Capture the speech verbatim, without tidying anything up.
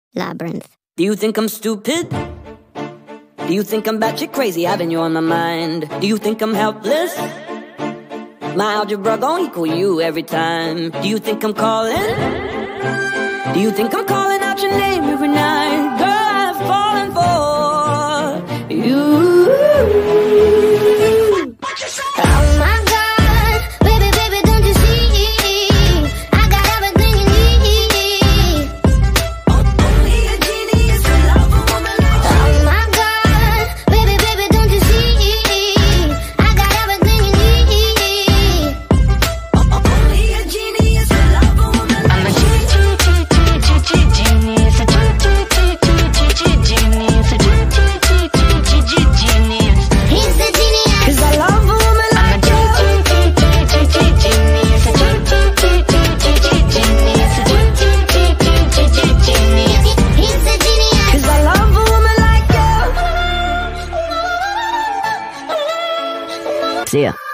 Labyrinth. Do you think I'm stupid? Do you think I'm batshit crazy, having you on my mind? Do you think I'm helpless? My algebra gon' equal you every time. Do you think I'm calling? Do you think I'm calling out your name every night? Girl, I've fallen for you. Oh my God, baby, baby, don't you see? I got everything you need. Only a genius can love a woman like you. Oh my God, baby, baby, don't you see? I got everything you need. Only a genius can love a woman like you. I'm a genius, a genius, a genius, a genius. He's the genius. Cause I love a woman like you. Genius, a genius, a genius. He's the genius. Cause I love a woman like you. See ya.